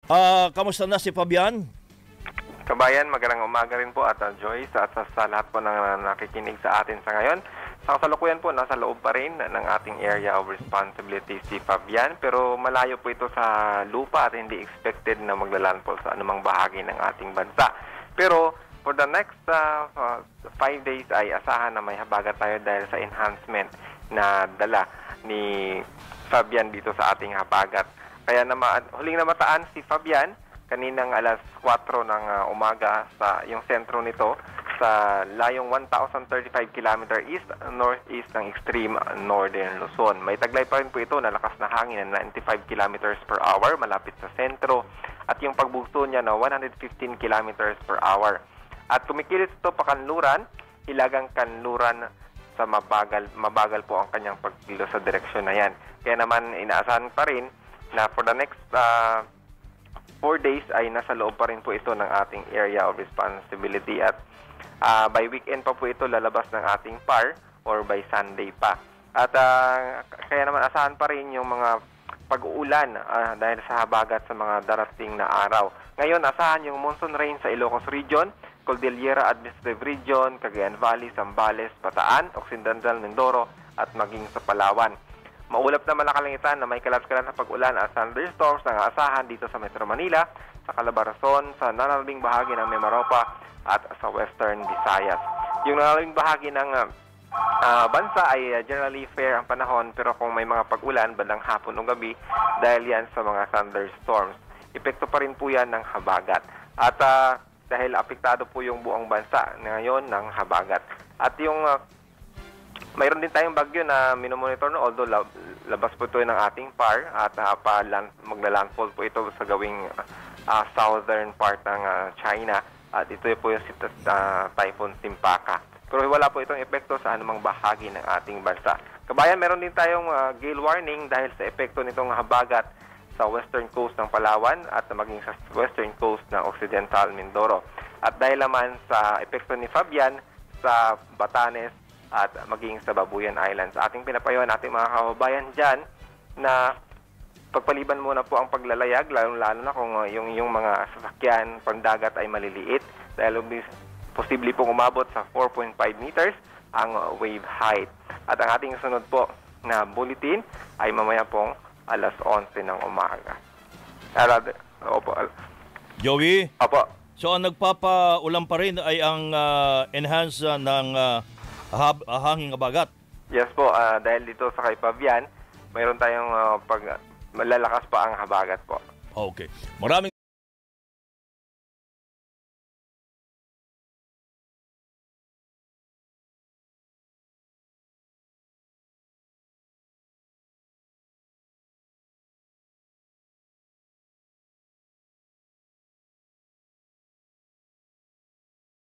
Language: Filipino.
Kamusta na si Fabian? Kabayan, magandang umaga rin po at Joyce at sa lahat po ng nakikinig sa atin sa ngayon. Sa kasalukuyan po, nasa loob pa rin ng ating area of responsibility si Fabian, pero malayo po ito sa lupa at hindi expected na maglalandfall sa anumang bahagi ng ating bansa. Pero for the next 5 days ay asahan na may habagat tayo dahil sa enhancement na dala ni Fabian dito sa ating habagat. Kaya huling namataan si Fabian kaninang alas 4 ng umaga sa yung sentro nito sa layong 1,035 km east-northeast ng extreme northern Luzon. May taglay pa rin po ito na lakas na hangin na 95 km per hour malapit sa sentro at yung pagbugso niya na 115 km per hour. At tumikilis ito pakanluran, hilagang kanluran sa mabagal po ang kanyang pagkilos sa direksyon na yan. Kaya naman inaasahan pa rin na for the next 4 days ay nasa loob pa rin po ito ng ating area of responsibility at by weekend pa po ito lalabas ng ating PAR or by Sunday pa. At kaya naman asahan pa rin yung mga pag-uulan dahil sa habagat sa mga darating na araw. Ngayon asahan yung monsoon rain sa Ilocos Region, Cordillera Administrative Region, Cagayan Valley, Zambales, Bataan, Occidental Mindoro at maging sa Palawan. Maulap naman na kalangitan na may kalas-kalas na pag-ulan at thunderstorms na asahan dito sa Metro Manila, sa Calabarzon, sa nanalabing bahagi ng Mimaropa at sa Western Visayas. Yung nanalabing bahagi ng bansa ay generally fair ang panahon pero kung may mga pag-ulan bandang hapon o gabi dahil yan sa mga thunderstorms. Epekto pa rin po yan ng habagat. At dahil apektado po yung buong bansa ngayon ng habagat. At yung mayroon din tayong bagyo na minomonitor na although labas po ito ng ating PAR at magla-landfall po ito sa gawing southern part ng China at ito po yung Typhoon Timpaka. Pero wala po itong epekto sa anumang bahagi ng ating bansa. Kabayan, meron din tayong gale warning dahil sa epekto nitong habagat sa western coast ng Palawan at maging sa western coast ng Occidental Mindoro. At dahil naman sa epekto ni Fabian sa Batanes at maging sa Babuyan Islands. Ating pinapayuhan natin mga kababayan dyan na pagpaliban muna po ang paglalayag, lalo na kung yung mga sasakyan pangdagat ay maliliit dahil posible pong umabot sa 4.5 meters ang wave height. At ang ating sunod po na bulletin ay mamaya pong alas 11 ng umaga. Opo. Joey? Opo. So ang nagpapaulan pa rin ay ang enhance ng hanging habagat. Yes po, dahil dito sa kay Fabian, mayroon tayong malalakas pa ang habagat po. Okay. Maraming